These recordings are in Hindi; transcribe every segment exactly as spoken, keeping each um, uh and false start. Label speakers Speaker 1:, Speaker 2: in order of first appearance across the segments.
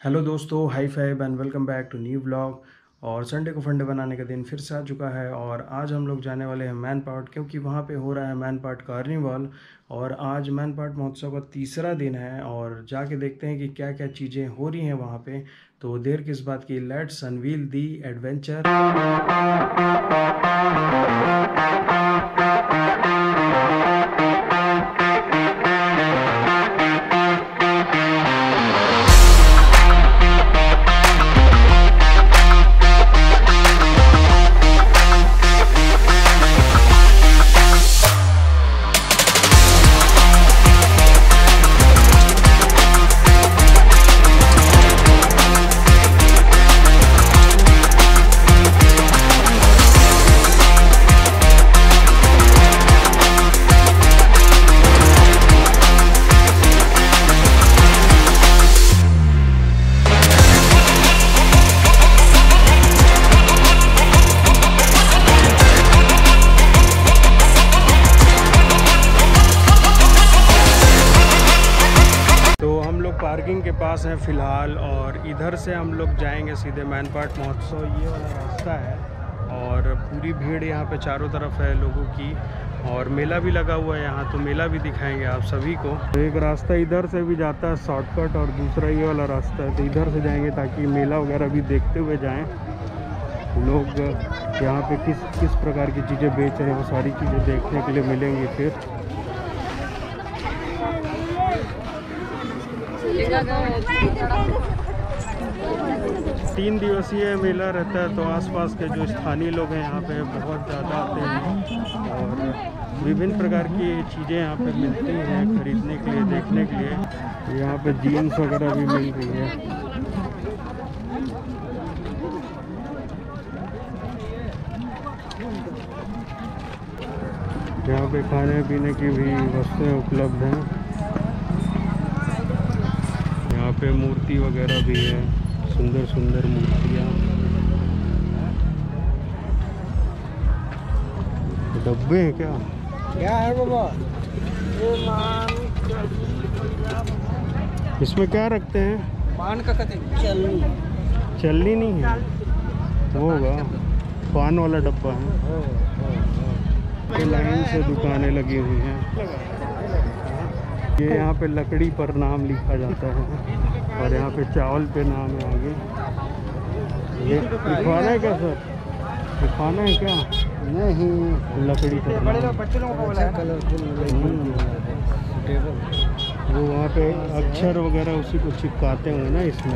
Speaker 1: हेलो दोस्तों, high five and welcome back to new blog. और संडे को फंडे बनाने का दिन फिर से आ चुका है और आज हम लोग जाने वाले हैं मैन पार्ट, क्योंकि वहाँ पे हो रहा है मैन पार्ट कार्निवल। और आज मैन पार्ट महोत्सव का तीसरा दिन है और जाके देखते हैं कि क्या क्या चीज़ें हो रही हैं वहाँ पे। तो देर किस बात की, let's unveil the adventure. Parking के पास हैं फ़िलहाल और इधर से हम लोग जाएंगे सीधे मैन पार्ट महोत्सव। ये वाला रास्ता है और पूरी भीड़ यहाँ पे चारों तरफ है लोगों की और मेला भी लगा हुआ है यहाँ, तो मेला भी दिखाएंगे आप सभी को। तो एक रास्ता इधर से भी जाता है शॉर्टकट और दूसरा ये वाला रास्ता है, तो इधर से जाएंगे ताकि मेला वगैरह भी देखते हुए जाएँ। लोग यहाँ पे किस किस प्रकार की चीज़ें बेच रहे हैं वो सारी चीज़ें देखने के लिए मिलेंगी। फिर तीन दिवसीय मेला रहता है, तो आसपास के जो स्थानीय लोग हैं यहाँ पे बहुत ज़्यादा आते हैं और विभिन्न प्रकार की चीज़ें यहाँ पे मिलती हैं खरीदने के लिए, देखने के लिए। यहाँ पे जीन्स वगैरह भी मिल रही है। यहाँ पे खाने पीने की भी वस्तुएं उपलब्ध हैं। यहाँ पे मूर्ति वगैरह भी है, सुंदर सुंदर मूर्तियाँ। डब्बे हैं क्या क्या है बाबा? इसमें क्या रखते हैं? पान का चलनी चलनी नहीं है, वो होगा पान वाला डब्बा है। ये लाइन से दुकानें लगी हुई हैं। ये यहाँ पे लकड़ी पर नाम लिखा जाता है और यहाँ पे चावल पे नाम है आगे। ये लिखवाना है क्या सर? लिखवाना है क्या? नहीं, लकड़ी पर वो वहाँ पे अक्षर वगैरह उसी को चिपकाते होंगे ना इसमें।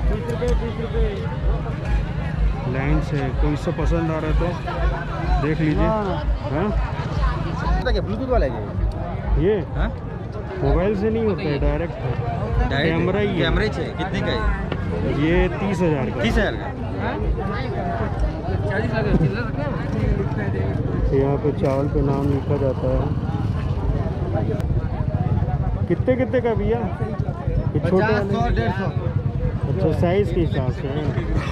Speaker 1: लाइन से कोई सा पसंद आ रहा है तो देख लीजिए। हाँ, ब्लूटूथ वाला है ये? हाँ? मोबाइल से नहीं होता है, डायरेक्ट है, कैमरा ही है। कैमरे से कितने का है ये? तीस हज़ार का। तीस हज़ार का। यहाँ पे चावल पे नाम लिखा जाता है। कितने कितने का भैया? छोटे वाले? अच्छा, साइज के हिसाब से है।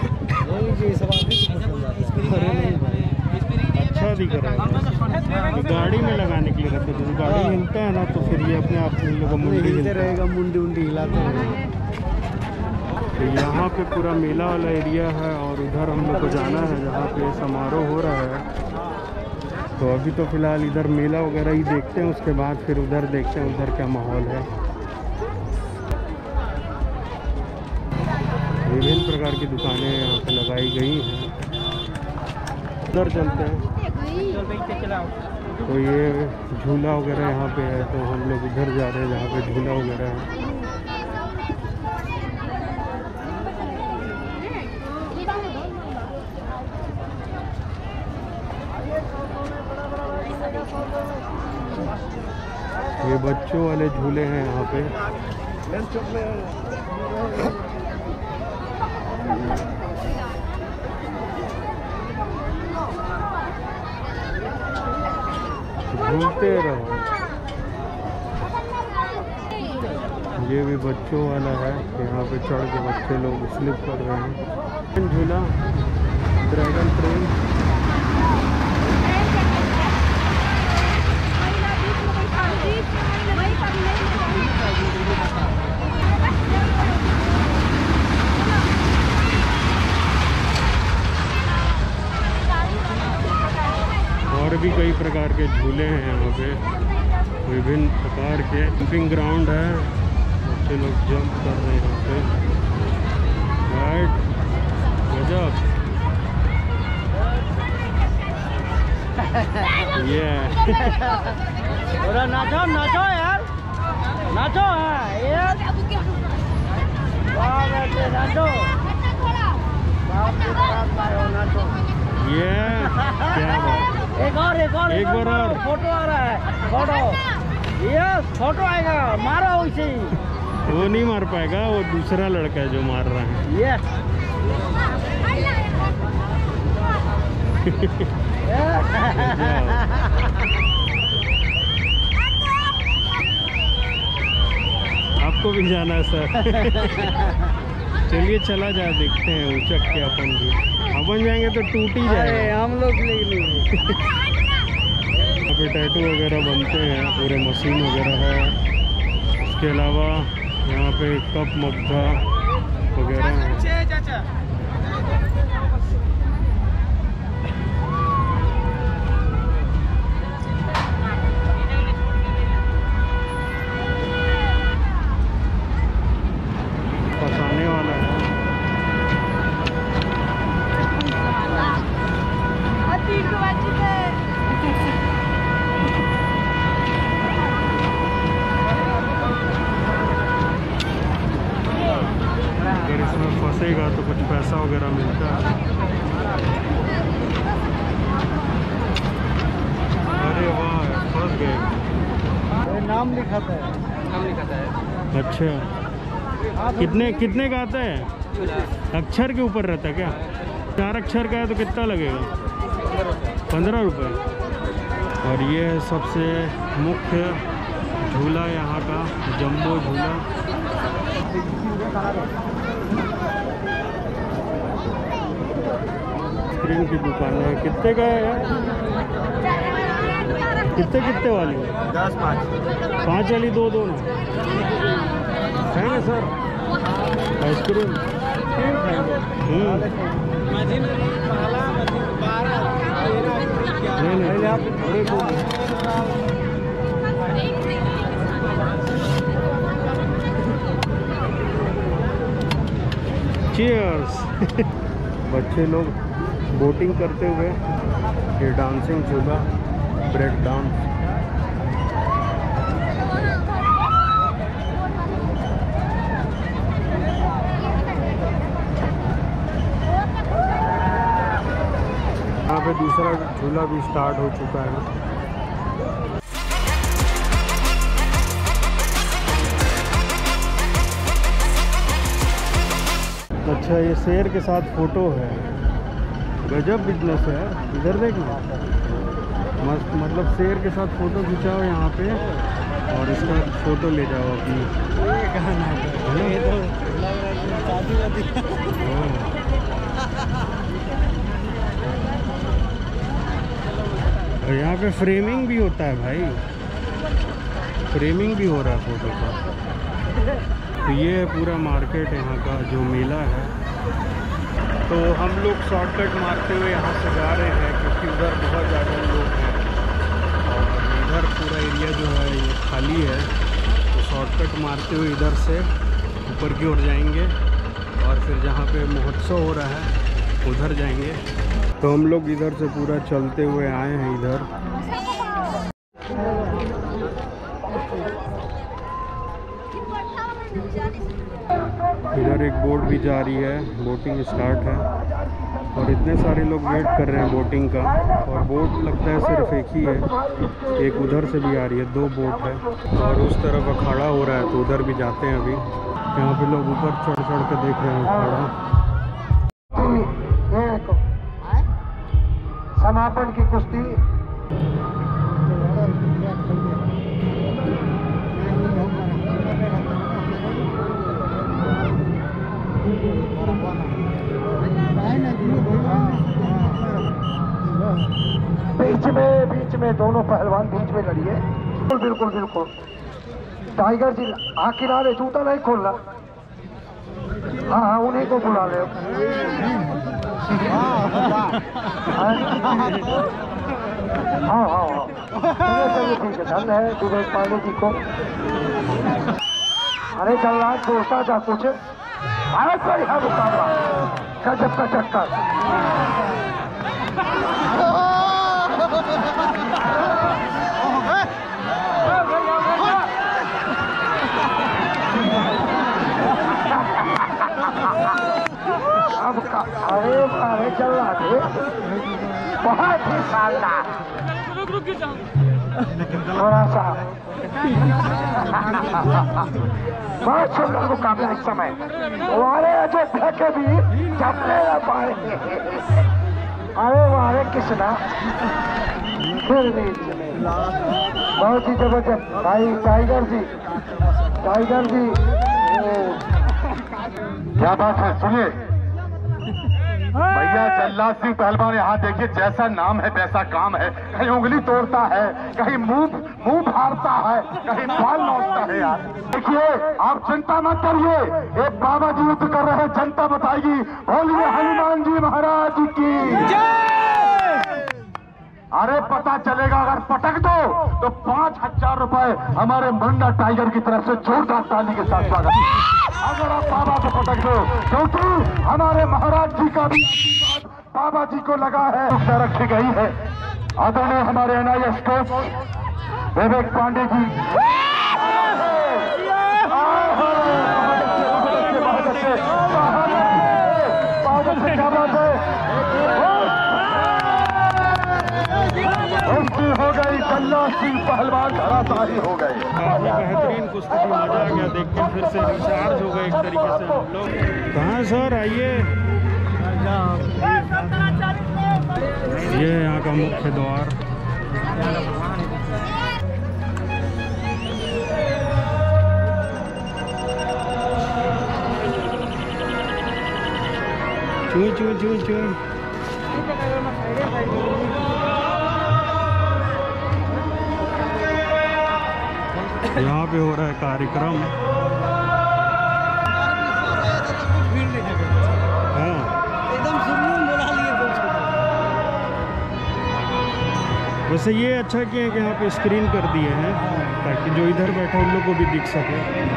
Speaker 1: अच्छा दिख रहा है। गाड़ी में लगाने के लिए रखते हैं, गाड़ी हिलता है ना तो फिर ये अपने आप में लोगों मुंडी हिलते रहेगा, मुंडी उंडी हिलाते रहेगा। तो यहाँ पे पूरा मेला वाला एरिया है और उधर हम लोग को जाना है जहाँ पे समारोह हो रहा है। तो अभी तो फिलहाल इधर मेला वगैरह ही देखते हैं, उसके बाद फिर उधर देखते हैं उधर क्या माहौल है। विभिन्न प्रकार की दुकानें यहाँ पे लगाई गई हैं। उधर चलते हैं। तो ये झूला वगैरह यहाँ पे है, तो हम लोग इधर जा रहे हैं जहाँ पे झूला वगैरह है। ये बच्चों वाले झूले हैं यहाँ पे। झूलते रहो। ये भी बच्चों वाला है, यहाँ पे चढ़ के बच्चे लोग स्लिप कर रहे हैं। झूला ड्रैगन ट्रेन। प्रकार के झूले हैं यहाँ पे, विभिन्न प्रकार के। जंपिंग ग्राउंड है, बच्चे लोग जंप कर रहे हैं यहाँ पे। राइट, गजब। ये
Speaker 2: नाचो नाचो यार, नाचो यार, नाचो नाचो।
Speaker 1: ये क्या बात।
Speaker 2: एक और एक और
Speaker 1: एक बार और
Speaker 2: फोटो आ रहा है, फोटो। यस, फोटो आएगा, मारो उसे।
Speaker 1: वो नहीं मार पाएगा, वो दूसरा लड़का है जो मार रहा है।
Speaker 2: यस।
Speaker 1: आपको भी जाना है सर? चलिए चला जा, देखते हैं उचक के। अपन भी अपन जाएंगे तो टूट ही जाएगा।
Speaker 2: हम लोग नहीं।
Speaker 1: यहाँ पे टैटू वगैरह बनते हैं, पूरे मशीन वगैरह है। इसके अलावा यहाँ पे कप मग्गा वगैरह है। फंसाने वाला है। अगर इसमें फंसेगा तो कुछ पैसा वगैरह मिलता है। अरे वाह, फंस गए।
Speaker 2: नाम लिखाता है, नाम लिखाता है।
Speaker 1: अच्छा, कितने कितने का आता है? अक्षर के ऊपर रहता है क्या? चार अक्षर का है तो कितना लगेगा? पंद्रह रुपये। और ये है सबसे मुख्य झूला यहाँ का, जंबो झूला। स्क्रीन की दुकान है। कितने का है यार? कितने कितने वाली?
Speaker 2: दस पाँच
Speaker 1: पाँच वाली दो दो ना है ना सर? आइसक्रीम नहीं नहीं आप चीयर्स। बच्चे लोग बोटिंग करते हुए, ये डांसिंग झूला, ब्रेक डांस। यहाँ पे दूसरा झूला भी स्टार्ट हो चुका है। अच्छा, ये शेर के साथ फोटो है। गजब बिजनेस है। इधर देखना, मस्त। मतलब शेर के साथ फोटो खिंचाओ यहाँ पे और इसका फोटो ले जाओ अपनी। और यहाँ पे फ्रेमिंग भी होता है भाई, फ्रेमिंग भी हो रहा है फोटो का। तो ये है पूरा मार्केट यहाँ का, जो मेला है। तो हम लोग शॉर्टकट मारते हुए यहाँ से जा रहे हैं, क्योंकि उधर बहुत ज़्यादा लोग हैं और इधर पूरा एरिया जो है ये खाली है। तो शॉर्टकट मारते हुए इधर से ऊपर की ओर जाएंगे और फिर जहाँ पे महोत्सव हो रहा है उधर जाएंगे। तो हम लोग इधर से पूरा चलते हुए आए हैं इधर। इधर एक बोट भी जा रही है, बोटिंग स्टार्ट है और इतने सारे लोग वेट कर रहे हैं बोटिंग का। और बोट लगता है सिर्फ एक ही है, एक उधर से भी आ रही है, दो बोट है। और उस तरफ अखाड़ा हो रहा है तो उधर भी जाते हैं अभी। यहाँ पे लोग ऊपर चढ़ चढ़ के देख रहे हैं अखाड़ा।
Speaker 2: समापन की कुश्ती। बीच में बीच में दोनों पहलवान बीच में लड़िए। बिल्कुल बिल्कुल बिल्कुल। टाइगर जी आ किनारे, जूता नहीं खोलना। हाँ हाँ, उन्हीं को बुला ले। हाँ हाँ हाँ चलिए चलिए ठीक है, धन्य है विवेक पांडे जी को। अरे जल्लाद दोस्ता जा कुछ भारत का यह मुकाबला गजब का चक्कर। अब का अरे अरे जल्लाद बहुत ही शानदार, थोड़ा सा बहुत सुंदर मुकाबला इस समय। हमारे अयोध्या के भी जमने न पाए। अरे हमारे कृष्णा फिर भी बहुत ही जबरदस्त भाई टाइगर जी, टाइगर जी
Speaker 3: क्या बात है। सुनिए भैया, जल्लाद सिंह पहलवान यहाँ देखिए, जैसा नाम है वैसा काम है। कहीं उंगली तोड़ता है, कहीं मुंह मुंह फाड़ता है, कहीं बाल नोचता है। यार देखिए, आप चिंता मत करिए, एक बाबा जी युद्ध कर रहे हैं, जनता बताएगी। बोलिए हनुमान जी महाराज की जय। अरे पता चलेगा, अगर पटक दो तो पांच हजार रुपए हमारे मुंडा टाइगर की तरफ से जोरदार ताली के साथ स्वागत। अगर आप बाबा को पटक दो, क्योंकि हमारे महाराज जी का भी आशीर्वाद बाबा जी को लगा है, रखी गई है। आदरणीय हमारे N I S coach Vivek Pandey ji, क्या बात है, हो गई। जल्लाद सिंह पहलवान धराशायी हो गए।
Speaker 1: बेहतरीन कुश्ती थी, मजा आ गया देख के। फिर से रिचार्ज हो गए एक तरीके से हम लोग। कहाँ सर आइए, ये यहाँ का मुख्य द्वार। चुई चुई चुई चुई यहाँ पे हो रहा है कार्यक्रम। हाँ
Speaker 4: एकदम सुकून बुला लिए।
Speaker 1: वैसे ये अच्छा किया है कि यहाँ पे स्क्रीन कर दिए हैं, ताकि जो इधर बैठे उन लोग को भी दिख सके।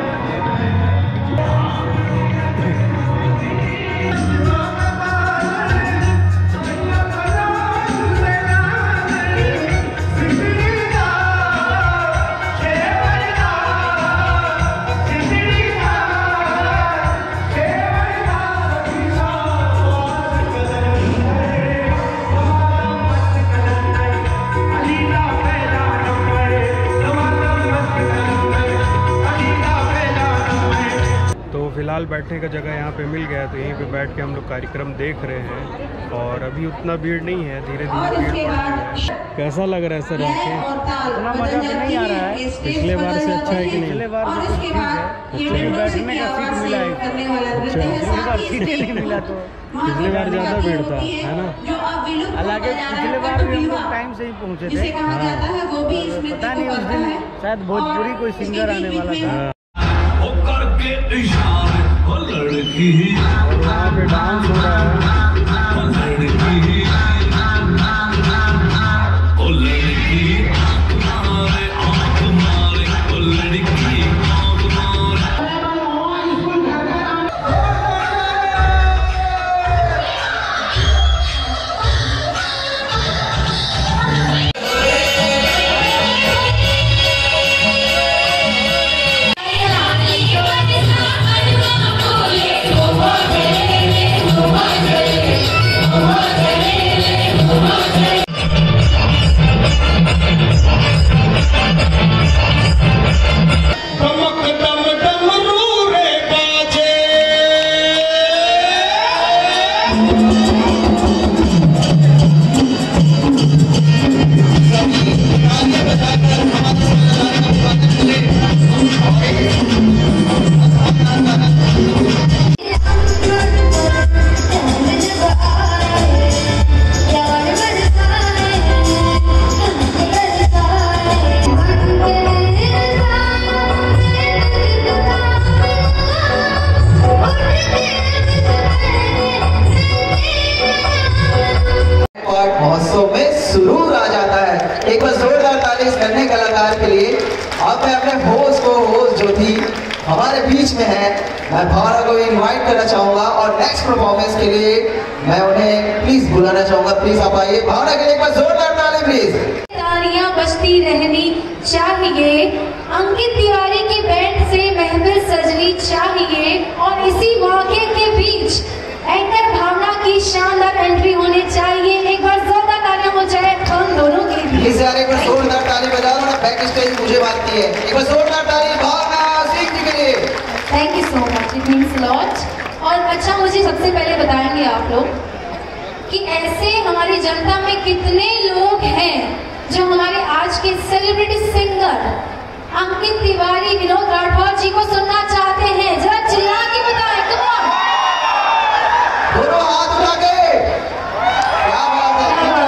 Speaker 1: फिलहाल बैठने का जगह यहाँ पे मिल गया, तो यहीं पे बैठ के हम लोग कार्यक्रम देख रहे हैं। और अभी उतना भीड़ नहीं है, धीरे धीरे भीड़ बढ़ रही है। कैसा लग रहा है सर आके?
Speaker 4: उतना मजा तो नहीं आ रहा है,
Speaker 1: पिछले बार से अच्छा है कि नहीं?
Speaker 4: पिछले बार से ठीक है, लेकिन बैठने का सीट मिला है।
Speaker 1: अच्छा,
Speaker 4: पिछले बार सीट नहीं मिला तो
Speaker 1: पिछले बार ज़्यादा भीड़ था, है ना?
Speaker 4: हालांकि पिछले बार भी हम लोग टाइम से ही पहुँचे थे। पता नहीं उस दिन शायद भोजपुरी कोई सिंगर आने वाला था।
Speaker 1: यहाँ पे डांस हो रहा है।
Speaker 5: Oh, जो थी हमारे बीच में है। मैं भावना को इनवाइट करना चाहूंगा और नेक्स्ट परफॉर्मेंस के लिए मैं उन्हें प्लीज बुलाना चाहूंगा। प्लीज आप आइए, भावना के लिए एक बार जोरदार ताली प्लीज।
Speaker 6: तालियां बजती रहनी चाहिए, अंकित तिवारी की बैंड से महफिल सजनी चाहिए और इसी मौके के बीच एंकर भावना की शानदार एंट्री होनी चाहिए। एक बार जोरदार तालियां हो जाए हम दोनों के लिए।
Speaker 5: प्लीज यार एक बार जोरदार ताली बजाओ ना, बैक स्टेज मुझे मांगती है। एक बार जोरदार ताली भावना सिंह जी के लिए।
Speaker 6: Thank you so much, it means lot. और अच्छा, मुझे सबसे पहले बताएंगे आप लोग कि ऐसे हमारी जनता में कितने लोग हैं जो हमारे आज के सेलिब्रिटी सिंगर अंकित तिवारी, विनोद राठौर जी को सुनना चाहते हैं। जरा चिल्ला के बताएं, कम ऑन।
Speaker 5: दोनों हाथ उठा के, क्या बात है।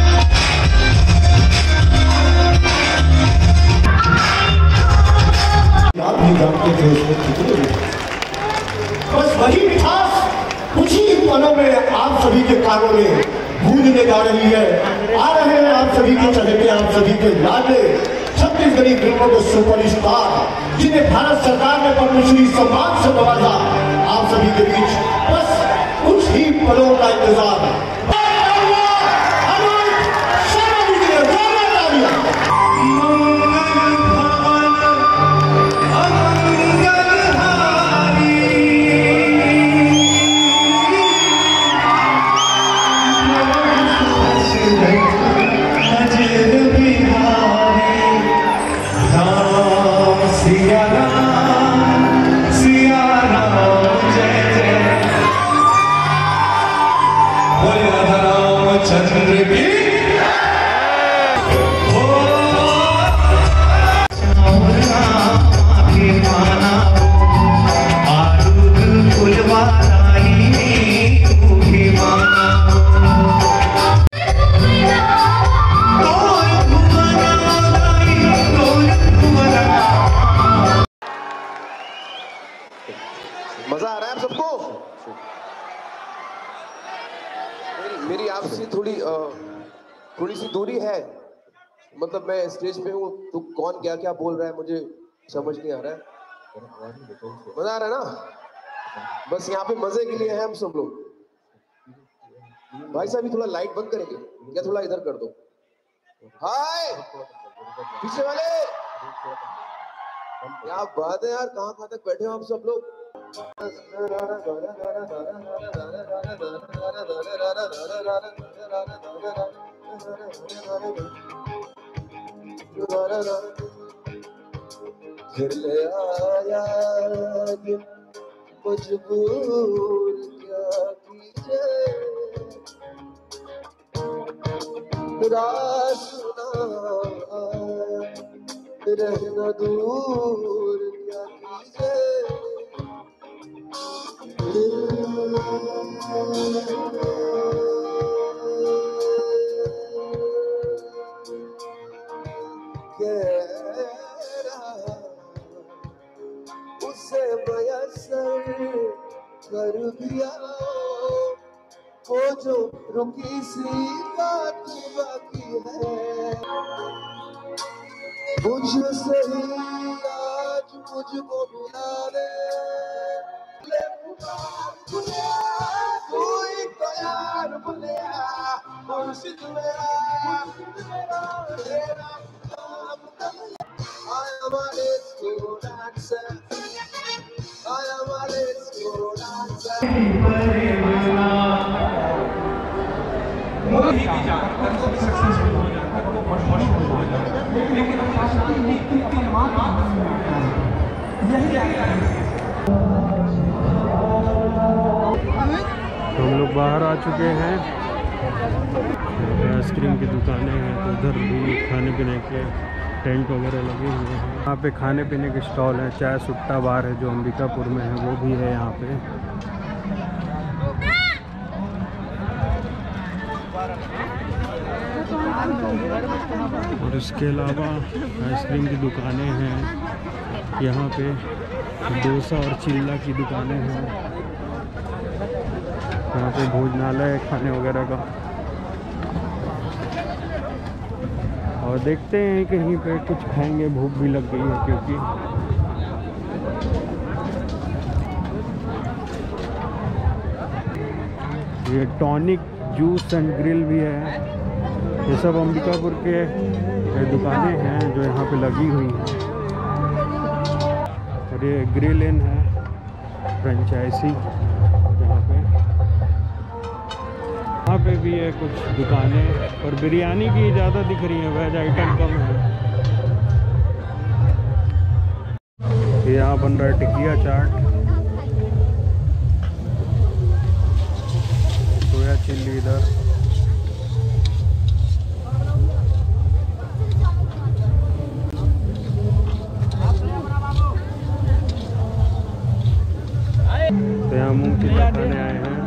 Speaker 3: आप भी जानते थे उसमें कितने, बस वही मिठास कुछ ही पलों में आप सभी के कानों में गूंजने जा रही है। आ रहे हैं आप सभी के चहेते, आप सभी के लाडले छत्तीसगढ़ी फिल्मों के सुपरस्टार, जिन्हें भारत सरकार ने पद्मश्री सम्मान से नवाजा। आप सभी के बीच बस कुछ ही पलों का इंतजार।
Speaker 7: मजा आ रहा है आप सबको? मेरी मेरी आपसे थोड़ी थोड़ी सी दूरी है, मतलब मैं स्टेज पे हूँ तो कौन क्या क्या बोल रहा है मुझे समझ नहीं आ रहा है। मजा आ रहा है ना? बस यहाँ पे मजे के लिए है हम सब लोग। भाई साहब थोड़ा लाइट बंद करेंगे क्या? थोड़ा इधर कर दो। हाय पीछे वाले, क्या बात है यार, कहाँ कहाँ तक बैठे हो आप सब लोग? फिर ले आया मजबूर क्या कीजिए, रास्ता रहना दूर क्या कीजिए। उसे मयसर कर दिया वो जो रुकी सी बात बाकी है। मुझसे ही आज मुझको बुला ले, कोई तो यार बुलिया मुर्शिद मेरा तेरा नाम I am a disco dancer, I am a disco dancer।
Speaker 1: तो हम लोग बाहर आ चुके हैं, आइसक्रीम की दुकानें हैं, तो उधर भी खाने पीने के टेंट वगैरह लगे हुए हैं। यहाँ पे खाने पीने के स्टॉल हैं, चाय सुट्टा बार है जो अंबिकापुर में है वो भी है यहाँ पे। और इसके अलावा आइसक्रीम की दुकानें हैं यहाँ पे, डोसा और चिल्ला की दुकानें हैं यहाँ पे, भोजनालय है खाने वगैरह का। और देखते हैं कहीं पे कुछ खाएंगे, भूख भी लग गई है क्योंकि ये टॉनिक जूस एंड ग्रिल भी है। ये सब अंबिकापुर के दुकानें हैं जो यहाँ पे लगी हुई हैं। और ये ग्रिल इन है फ्रेंचाइजी यहाँ पे। यहाँ पे भी है कुछ दुकानें और बिरयानी की ज़्यादा दिख रही है, वेज आइटम कम है। यहाँ बन रहा है टिकिया चाट, सोया चिल्ली इधर। तो यहाँ मूंग चिल्ला खाने आए हैं।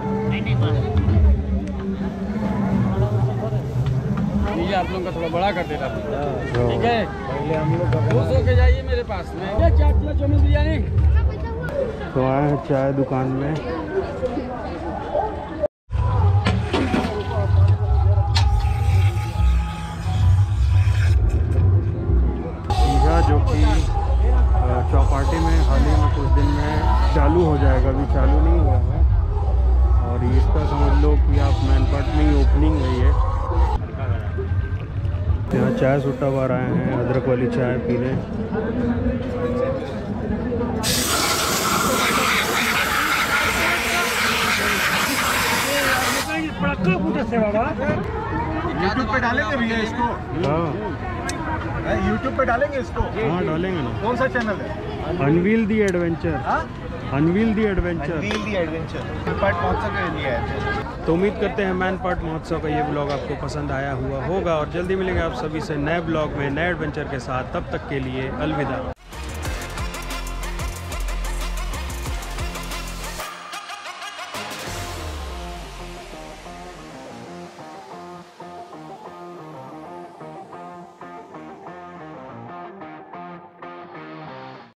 Speaker 4: ये आप लोगों का थोड़ा बड़ा कर देता ठीक है। पहले हम लोग खुश होके जाइए मेरे पास में। चार किलो चाउमीन बिरयानी।
Speaker 1: तो आए हैं चाय दुकान में। जो कि चौपाटी में हाल ही में कुछ दिन में चालू हो जाएगा, अभी चालू नहीं हुआ है। और इसका समझ लो कि आप मैनपाट में ही ओपनिंग हुई है। यहाँ चाय सुट्टा बार आए हैं अदरक वाली चाय पीने।
Speaker 3: यूट्यूब पे डालेंगे भैया इसको?
Speaker 1: हाँ
Speaker 3: यूट्यूब पे डालेंगे इसको?
Speaker 1: हाँ डालेंगे ना।
Speaker 3: कौन सा चैनल है?
Speaker 1: Unveil the adventure. Unveil the adventure.
Speaker 3: Unveil the adventure part महोत्सव के लिए है।
Speaker 1: तो उम्मीद करते हैं मैन पार्ट महोत्सव का ये ब्लॉग आपको पसंद आया हुआ होगा और जल्दी मिलेंगे आप सभी से नए ब्लॉग में नए एडवेंचर के साथ। तब तक के लिए अलविदा।